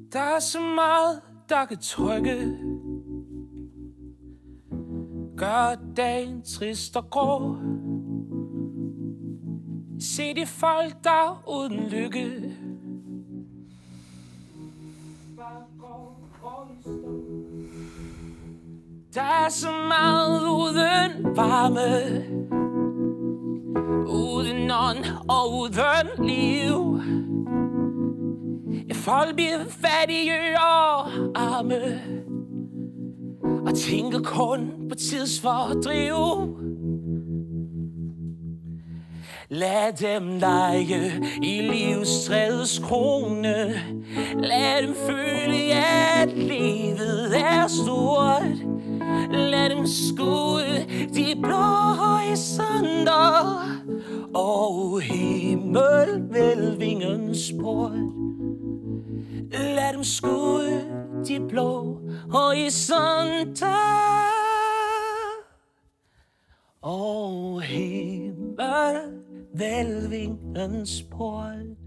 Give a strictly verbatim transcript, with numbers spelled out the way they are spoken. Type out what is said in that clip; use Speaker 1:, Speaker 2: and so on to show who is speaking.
Speaker 1: Der er så meget, der kan trykke, gør dagen trist og grå. Se de folk, der er uden lykke, der er så meget uden varme, uden ånd og uden liv. Folk bliver fattige og arme og tænker kun på tidsfordriv. Lad dem lege i livstræets krone. Lad dem føle, at livet er stort. Lad dem skue de blå horisonter og himmelvælvingens port. Lad dem skue de blå horisonter og himmelvælvingens port.